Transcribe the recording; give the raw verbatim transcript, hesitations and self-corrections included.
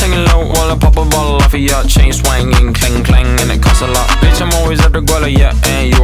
singing low while I pop a bottle off of ya. Chain swinging, clang clang, and it costs a lot. Bitch, I'm always at the guala, yeah, and